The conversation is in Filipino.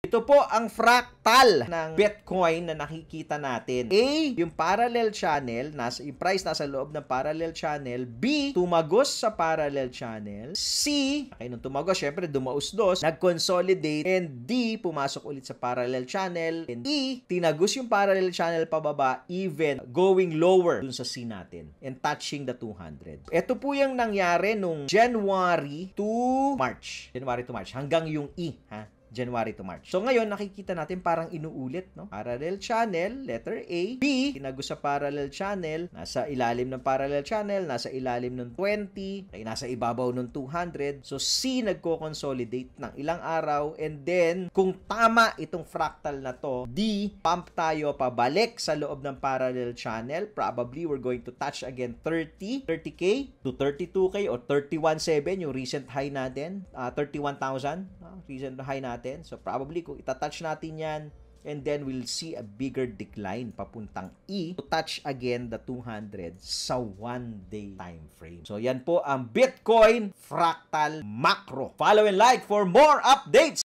Ito po ang fractal ng Bitcoin na nakikita natin. A, yung parallel channel, yung price nasa loob ng parallel channel. B, tumagos sa parallel channel. C, nung tumagos, syempre dumausdos, nag-consolidate. And D, pumasok ulit sa parallel channel. And E, tinagos yung parallel channel pababa, even going lower dun sa C natin and touching the 200. Ito po yung nangyari nung January to March. January to March. Hanggang yung E, ha? January to March. So ngayon, nakikita natin parang inuulit, no? Parallel channel, letter A. B, tinagos sa parallel channel, nasa ilalim ng parallel channel, nasa ilalim ng 20, ay nasa ibabaw ng 200. So C, nagko-consolidate ng ilang araw. And then, kung tama itong fractal na to, D, pump tayo pabalik sa loob ng parallel channel. Probably, we're going to touch again 30K to 32K or 31.7, yung recent high natin. 31,000, recent high natin. So, probably, kung itatouch natin yan, and then we'll see a bigger decline papuntang E to touch again the 200 sa 1-day time frame. So, yan po ang Bitcoin Fractal Macro. Follow and like for more updates!